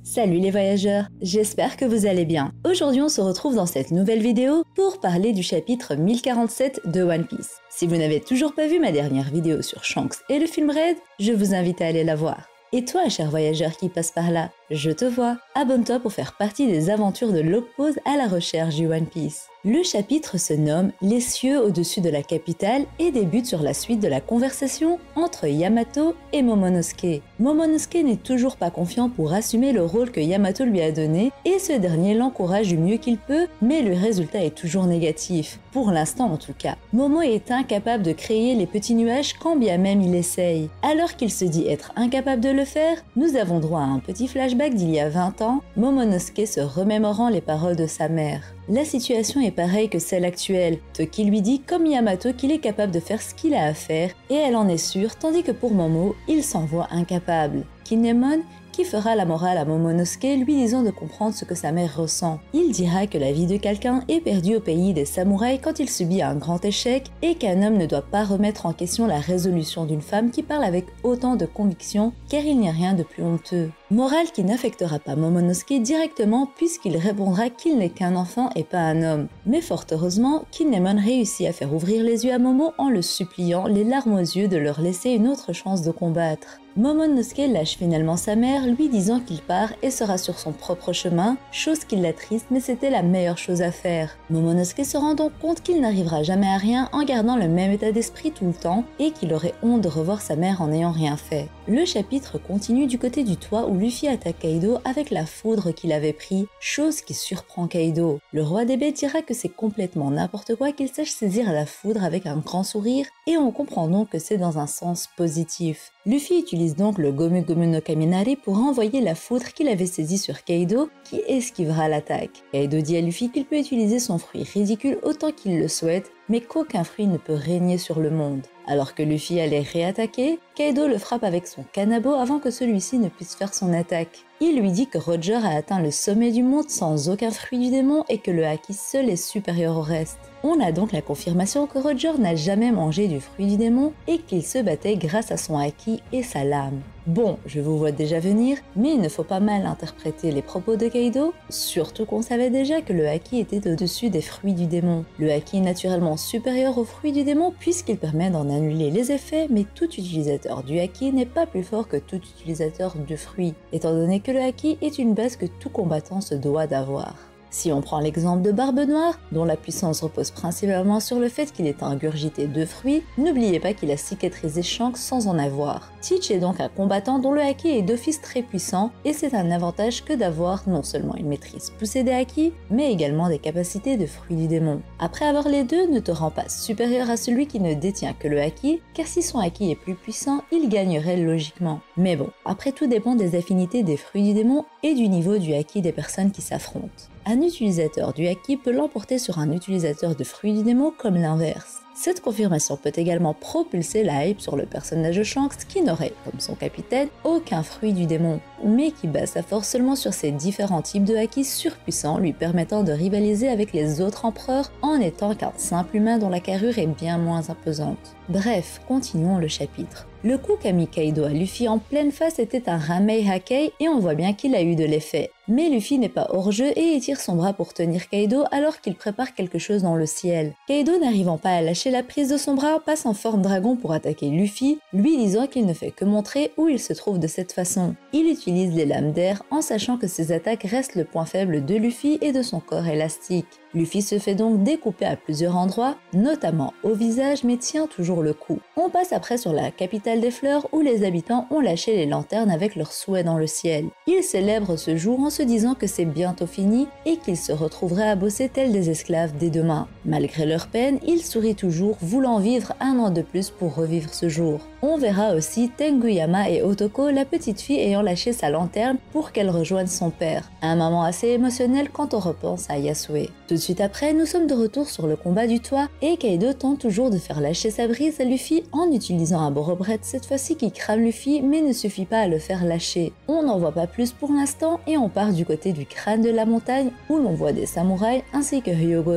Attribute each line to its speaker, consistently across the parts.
Speaker 1: Salut les voyageurs, j'espère que vous allez bien. Aujourd'hui on se retrouve dans cette nouvelle vidéo pour parler du chapitre 1047 de One Piece. Si vous n'avez toujours pas vu ma dernière vidéo sur Shanks et le film Red, je vous invite à aller la voir. Et toi, cher voyageur qui passe par là, je te vois. Abonne-toi pour faire partie des aventures de Logpose à la recherche du One Piece. Le chapitre se nomme « Les cieux au-dessus de la capitale » et débute sur la suite de la conversation entre Yamato et Momonosuke. Momonosuke n'est toujours pas confiant pour assumer le rôle que Yamato lui a donné et ce dernier l'encourage du mieux qu'il peut, mais le résultat est toujours négatif. Pour l'instant en tout cas. Momo est incapable de créer les petits nuages quand bien même il essaye. Alors qu'il se dit être incapable de le faire, nous avons droit à un petit flashback d'il y a 20 ans, Momonosuke se remémorant les paroles de sa mère. La situation est pareille que celle actuelle, Toki lui dit comme Yamato qu'il est capable de faire ce qu'il a à faire et elle en est sûre tandis que pour Momo, il s'en voit incapable. Kinemon qui fera la morale à Momonosuke lui disant de comprendre ce que sa mère ressent. Il dira que la vie de quelqu'un est perdue au pays des samouraïs quand il subit un grand échec et qu'un homme ne doit pas remettre en question la résolution d'une femme qui parle avec autant de conviction car il n'y a rien de plus honteux. Morale qui n'affectera pas Momonosuke directement puisqu'il répondra qu'il n'est qu'un enfant et pas un homme. Mais fort heureusement, Kinemon réussit à faire ouvrir les yeux à Momo en le suppliant, les larmes aux yeux, de leur laisser une autre chance de combattre. Momonosuke lâche finalement sa mère, lui disant qu'il part et sera sur son propre chemin, chose qui l'attriste mais c'était la meilleure chose à faire. Momonosuke se rend donc compte qu'il n'arrivera jamais à rien en gardant le même état d'esprit tout le temps et qu'il aurait honte de revoir sa mère en n'ayant rien fait. Le chapitre continue du côté du toit où Luffy attaque Kaido avec la foudre qu'il avait pris, chose qui surprend Kaido. Le roi des bêtes dira que c'est complètement n'importe quoi qu'il sache saisir la foudre avec un grand sourire et on comprend donc que c'est dans un sens positif. Luffy utilise donc le Gomu Gomu no Kaminari pour renvoyer la foudre qu'il avait saisie sur Kaido qui esquivera l'attaque. Kaido dit à Luffy qu'il peut utiliser son fruit ridicule autant qu'il le souhaite mais qu'aucun fruit ne peut régner sur le monde. Alors que Luffy allait réattaquer, Kaido le frappe avec son kanabo avant que celui-ci ne puisse faire son attaque. Il lui dit que Roger a atteint le sommet du monde sans aucun fruit du démon et que le haki seul est supérieur au reste. On a donc la confirmation que Roger n'a jamais mangé du fruit du démon et qu'il se battait grâce à son haki et sa lame. Bon, je vous vois déjà venir, mais il ne faut pas mal interpréter les propos de Kaido, surtout qu'on savait déjà que le haki était au-dessus des fruits du démon. Le haki est naturellement supérieur aux fruits du démon puisqu'il permet d'en annuler les effets, mais tout utilisateur du haki n'est pas plus fort que tout utilisateur du fruit, étant donné que le haki est une base que tout combattant se doit d'avoir. Si on prend l'exemple de Barbe Noire, dont la puissance repose principalement sur le fait qu'il ait ingurgité 2 fruits, n'oubliez pas qu'il a cicatrisé Shanks sans en avoir. Teach est donc un combattant dont le haki est d'office très puissant et c'est un avantage que d'avoir non seulement une maîtrise poussée des haki, mais également des capacités de fruits du démon. Après avoir les deux ne te rend pas supérieur à celui qui ne détient que le haki, car si son haki est plus puissant, il gagnerait logiquement. Mais bon, après tout dépend des affinités des fruits du démon et du niveau du haki des personnes qui s'affrontent. Un utilisateur du haki peut l'emporter sur un utilisateur de fruits du démon comme l'inverse. Cette confirmation peut également propulser la hype sur le personnage de Shanks qui n'aurait, comme son capitaine, aucun fruit du démon, mais qui base sa force seulement sur ses différents types de haki surpuissants lui permettant de rivaliser avec les autres empereurs en étant qu'un simple humain dont la carrure est bien moins imposante. Bref, continuons le chapitre. Le coup qu'a mis Kaido à Luffy en pleine face était un Ramei Hakei et on voit bien qu'il a eu de l'effet. Mais Luffy n'est pas hors jeu et étire son bras pour tenir Kaido alors qu'il prépare quelque chose dans le ciel. Kaido n'arrivant pas à lâcher la prise de son bras passe en forme dragon pour attaquer Luffy, lui disant qu'il ne fait que montrer où il se trouve de cette façon. Il utilise les lames d'air en sachant que ses attaques restent le point faible de Luffy et de son corps élastique. Luffy se fait donc découper à plusieurs endroits, notamment au visage, mais tient toujours le coup. On passe après sur la capitale des fleurs où les habitants ont lâché les lanternes avec leurs souhaits dans le ciel. Ils célèbrent ce jour en se disant que c'est bientôt fini et qu'ils se retrouveraient à bosser tels des esclaves dès demain. Malgré leur peine, ils sourient toujours, voulant vivre un an de plus pour revivre ce jour. On verra aussi Tenguyama et Otoko, la petite fille ayant lâché sa lanterne pour qu'elle rejoigne son père. Un moment assez émotionnel quand on repense à Yasue. Tout de suite après, nous sommes de retour sur le combat du toit et Kaido tente toujours de faire lâcher sa brise à Luffy en utilisant un Borobret cette fois-ci qui crame Luffy mais ne suffit pas à le faire lâcher. On n'en voit pas plus pour l'instant et on part du côté du crâne de la montagne où l'on voit des samouraïs ainsi que Hyogoro.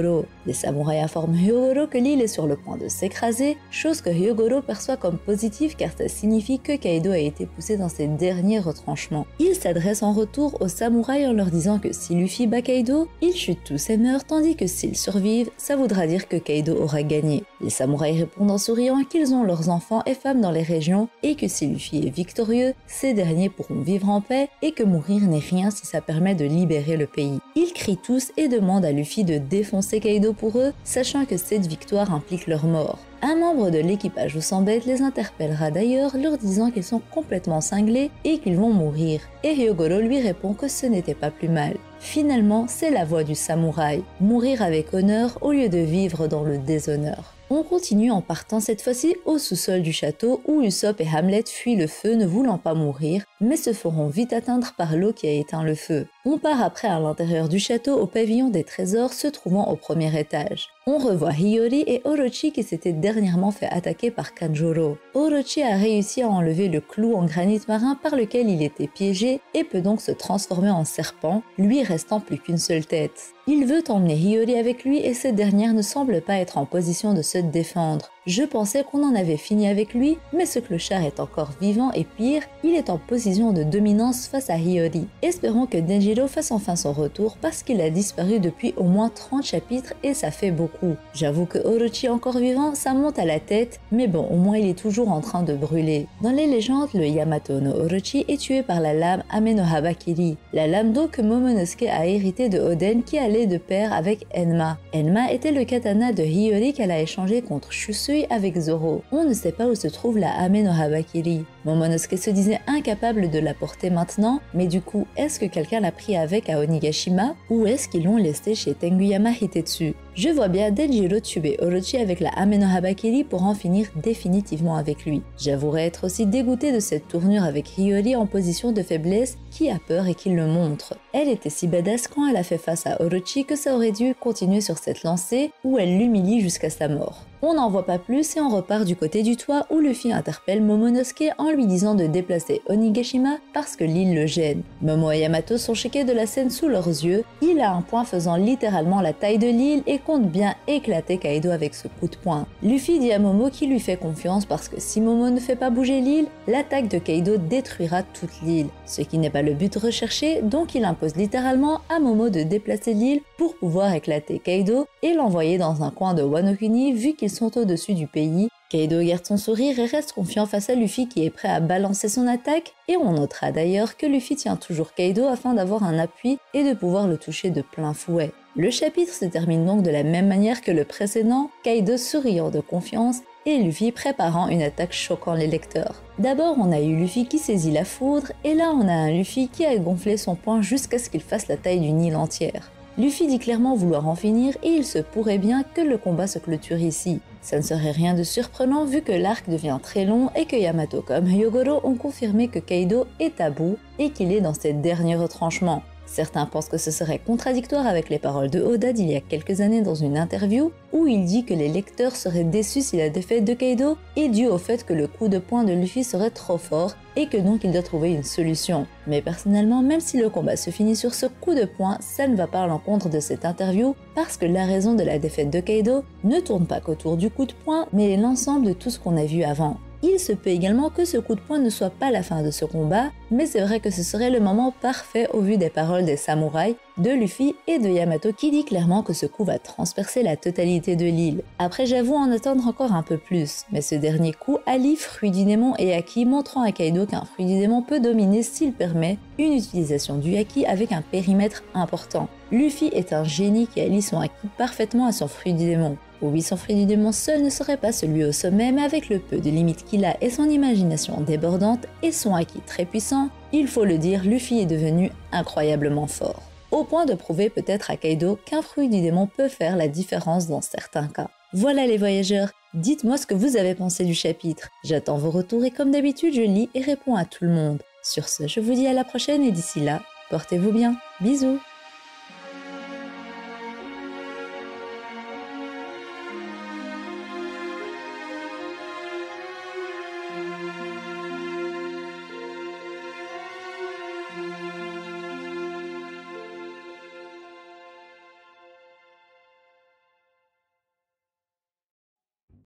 Speaker 1: Les samouraïs informent Hyogoro que l'île est sur le point de s'écraser, chose que Hyogoro perçoit comme positive car ça signifie que Kaido a été poussé dans ses derniers retranchements. Il s'adresse en retour aux samouraïs en leur disant que si Luffy bat Kaido, ils chutent tous et meurent, tandis que s'ils survivent, ça voudra dire que Kaido aura gagné. Les samouraïs répondent en souriant qu'ils ont leurs enfants et femmes dans les régions et que si Luffy est victorieux, ces derniers pourront vivre en paix et que mourir n'est rien si ça permet de libérer le pays. Ils crient tous et demandent à Luffy de défoncer Kaido pour eux, sachant que cette victoire implique leur mort. Un membre de l'équipage au bête les interpellera d'ailleurs, leur disant qu'ils sont complètement cinglés et qu'ils vont mourir. Et Hyogoro lui répond que ce n'était pas plus mal. Finalement, c'est la voie du samouraï, mourir avec honneur au lieu de vivre dans le déshonneur. On continue en partant cette fois-ci au sous-sol du château où Usopp et Hamlet fuient le feu ne voulant pas mourir, mais se feront vite atteindre par l'eau qui a éteint le feu. On part après à l'intérieur du château au pavillon des trésors se trouvant au premier étage. On revoit Hiyori et Orochi qui s'étaient dernièrement fait attaquer par Kanjuro. Orochi a réussi à enlever le clou en granit marin par lequel il était piégé et peut donc se transformer en serpent, lui restant plus qu'une seule tête. Il veut emmener Hiyori avec lui et cette dernière ne semble pas être en position de se défendre. Je pensais qu'on en avait fini avec lui, mais ce clochard est encore vivant et pire, il est en position de dominance face à Hiyori. Espérons que Denjiro fasse enfin son retour parce qu'il a disparu depuis au moins 30 chapitres et ça fait beaucoup. J'avoue que Orochi encore vivant, ça monte à la tête, mais bon, au moins il est toujours en train de brûler. Dans les légendes, le Yamato no Orochi est tué par la lame Ame no Habakiri, la lame d'eau que Momonosuke a hérité de Oden qui allait de pair avec Enma. Enma était le katana de Hiyori qu'elle a échangé contre Shusui avec Zoro. On ne sait pas où se trouve la Ame no Habakiri. Momonosuke se disait incapable de la porter maintenant, mais du coup, est-ce que quelqu'un l'a pris avec à Onigashima ou est-ce qu'ils l'ont laissé chez Tenguyama Hitetsu? Je vois bien Denjiro tuer Orochi avec la Ame no Habakiri pour en finir définitivement avec lui. J'avouerais être aussi dégoûté de cette tournure avec Hiyori en position de faiblesse qui a peur et qui le montre. Elle était si badass quand elle a fait face à Orochi que ça aurait dû continuer sur cette lancée où elle l'humilie jusqu'à sa mort. On n'en voit pas plus et on repart du côté du toit où Luffy interpelle Momonosuke en lui disant de déplacer Onigashima parce que l'île le gêne. Momo et Yamato sont choqués de la scène sous leurs yeux. Il a un poing faisant littéralement la taille de l'île et compte bien éclater Kaido avec ce coup de poing. Luffy dit à Momo qu'il lui fait confiance parce que si Momo ne fait pas bouger l'île, l'attaque de Kaido détruira toute l'île. Ce qui n'est pas le but recherché, donc il impose littéralement à Momo de déplacer l'île pour pouvoir éclater Kaido et l'envoyer dans un coin de Wano Kuni vu qu'ils sont au-dessus du pays. Kaido garde son sourire et reste confiant face à Luffy qui est prêt à balancer son attaque et on notera d'ailleurs que Luffy tient toujours Kaido afin d'avoir un appui et de pouvoir le toucher de plein fouet. Le chapitre se termine donc de la même manière que le précédent, Kaido souriant de confiance et Luffy préparant une attaque choquant les lecteurs. D'abord on a eu Luffy qui saisit la foudre et là on a un Luffy qui a gonflé son poing jusqu'à ce qu'il fasse la taille d'une île entière. Luffy dit clairement vouloir en finir et il se pourrait bien que le combat se clôture ici. Ça ne serait rien de surprenant vu que l'arc devient très long et que Yamato comme Hyogoro ont confirmé que Kaido est à bout et qu'il est dans ses derniers retranchements. Certains pensent que ce serait contradictoire avec les paroles de Oda d'il y a quelques années dans une interview où il dit que les lecteurs seraient déçus si la défaite de Kaido est due au fait que le coup de poing de Luffy serait trop fort et que donc il doit trouver une solution. Mais personnellement, même si le combat se finit sur ce coup de poing, ça ne va pas à l'encontre de cette interview parce que la raison de la défaite de Kaido ne tourne pas qu'autour du coup de poing mais l'ensemble de tout ce qu'on a vu avant. Il se peut également que ce coup de poing ne soit pas la fin de ce combat, mais c'est vrai que ce serait le moment parfait au vu des paroles des samouraïs, de Luffy et de Yamato qui dit clairement que ce coup va transpercer la totalité de l'île. Après j'avoue en attendre encore un peu plus, mais ce dernier coup allie fruit du démon et haki montrant à Kaido qu'un fruit du démon peut dominer s'il permet une utilisation du haki avec un périmètre important. Luffy est un génie qui allie son haki parfaitement à son fruit du démon. Oui, son fruit du démon seul ne serait pas celui au sommet, mais avec le peu de limites qu'il a et son imagination débordante et son haki très puissant, il faut le dire, Luffy est devenu incroyablement fort. Au point de prouver peut-être à Kaido qu'un fruit du démon peut faire la différence dans certains cas. Voilà les voyageurs, dites-moi ce que vous avez pensé du chapitre. J'attends vos retours et comme d'habitude, je lis et réponds à tout le monde. Sur ce, je vous dis à la prochaine et d'ici là, portez-vous bien. Bisous!